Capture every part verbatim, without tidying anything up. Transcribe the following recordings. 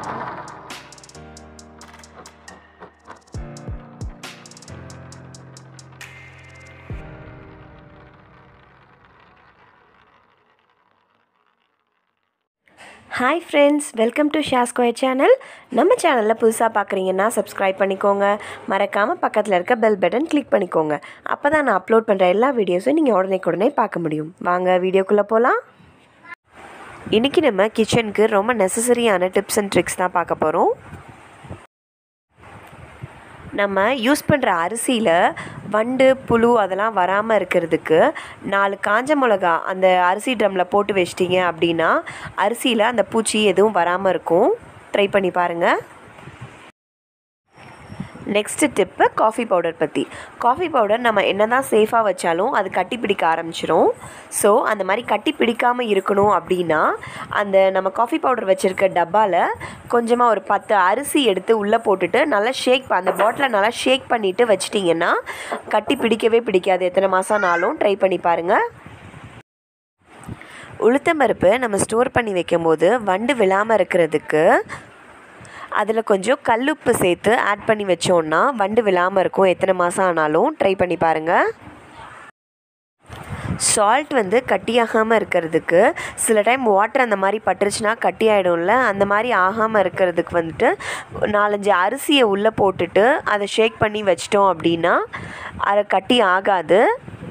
Hi friends, welcome to share square channel. நம்ம சேனலில் புதுசாக பார்க்குறீங்கன்னா சப்ஸ்கிரைப் பண்ணிக்கோங்க. மறக்காமல் பக்கத்தில் இருக்க பெல் பட்டன் கிளிக் பண்ணிக்கோங்க. அப்போ தான் நான் அப்லோட் பண்ணுற எல்லா வீடியோஸும் நீங்கள் உடனே உடனே பார்க்க முடியும். வாங்க வீடியோக்குள்ளே போகலாம். இன்றைக்கி நம்ம கிச்சனுக்கு ரொம்ப நெசசரியான டிப்ஸ் அண்ட் ட்ரிக்ஸ் தான் பார்க்க போகிறோம். நம்ம யூஸ் பண்ணுற அரிசியில் வண்டு புழு அதெல்லாம் வராமல் இருக்கிறதுக்கு நாலு காஞ்ச மிளகா அந்த அரிசி ட்ரம்மில் போட்டு வச்சிட்டிங்க அப்படின்னா அரிசியில் அந்த பூச்சி எதுவும் வராமல் இருக்கும். ட்ரை பண்ணி பாருங்கள். நெக்ஸ்ட்டு டிப்பு காஃபி பவுடர் பற்றி. காஃபி பவுடர் நம்ம என்ன தான் சேஃபாக வச்சாலும் அது கட்டி பிடிக்க ஆரம்பிச்சிரும். ஸோ அந்த மாதிரி கட்டி பிடிக்காமல் இருக்கணும் அப்படின்னா அந்த நம்ம காஃபி பவுடர் வச்சுருக்க டப்பாவில் கொஞ்சமாக ஒரு பத்து அரிசி எடுத்து உள்ளே போட்டுட்டு நல்லா ஷேக் அந்த பாட்டிலை நல்லா ஷேக் பண்ணிவிட்டு வச்சிட்டிங்கன்னா கட்டி பிடிக்கவே பிடிக்காது. எத்தனை மாதம்னாலும் ட்ரை பண்ணி பாருங்கள். உளுத்தம்பருப்பு நம்ம ஸ்டோர் பண்ணி வைக்கும்போது வண்டு விழாமல் இருக்கிறதுக்கு அதில் கொஞ்சம் கல்லுப்பு சேர்த்து ஆட் பண்ணி வச்சோன்னா வண்டு விழாமல் இருக்கும். எத்தனை மாதம் ஆனாலும் ட்ரை பண்ணி பாருங்கள். சால்ட் வந்து கட்டியாகாமல் இருக்கிறதுக்கு சில டைம் வாட்டர் அந்த மாதிரி பட்டுருச்சுன்னா கட்டி ஆகிடும்ல, அந்த மாதிரி ஆகாமல் இருக்கிறதுக்கு வந்துட்டு நாலஞ்சு அரிசியை உள்ளே போட்டுட்டு அதை ஷேக் பண்ணி வச்சிட்டோம் அப்படின்னா அதை கட்டி ஆகாது.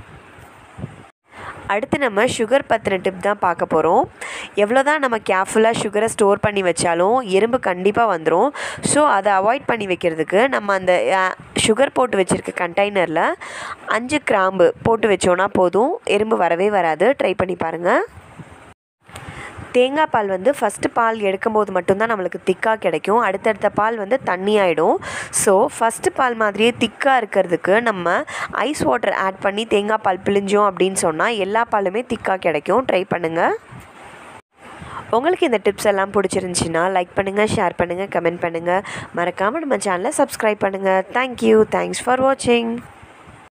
அடுத்து நம்ம சுகர் பற்றின டிப் தான் பார்க்க போகிறோம். எவ்வளோ தான் நம்ம கேர்ஃபுல்லாக சுகரை ஸ்டோர் பண்ணி வச்சாலும் எறும்பு கண்டிப்பாக வந்துடும். ஸோ அதை அவாய்ட் பண்ணி வைக்கிறதுக்கு நம்ம அந்த சுகர் போட்டு வச்சுருக்க கண்டெய்னரில் அஞ்சு கிராம்பு போட்டு வச்சோன்னா போதும், எறும்பு வரவே வராது. ட்ரை பண்ணி பாருங்கள். தேங்காய் பால் வந்து ஃபஸ்ட்டு பால் எடுக்கும்போது மட்டும்தான் நம்மளுக்கு திக்காக கிடைக்கும். அடுத்தடுத்த பால் வந்து தண்ணி ஆகிடும். ஸோ ஃபஸ்ட்டு பால் மாதிரியே திக்காக இருக்கிறதுக்கு நம்ம ஐஸ் வாட்டர் ஆட் பண்ணி தேங்காய் பால் பிழிஞ்சோம் அப்படின்னு சொன்னால் எல்லா பாலுமே திக்காக கிடைக்கும். ட்ரை பண்ணுங்கள். உங்களுக்கு இந்த டிப்ஸ் எல்லாம் பிடிச்சிருந்துச்சின்னா லைக் பண்ணுங்கள், ஷேர் பண்ணுங்கள், கமெண்ட் பண்ணுங்கள். மறக்காமல் நம்ம சேனலை சப்ஸ்கிரைப் பண்ணுங்கள். தேங்க்யூ. தேங்க்ஸ் ஃபார் வாட்சிங்.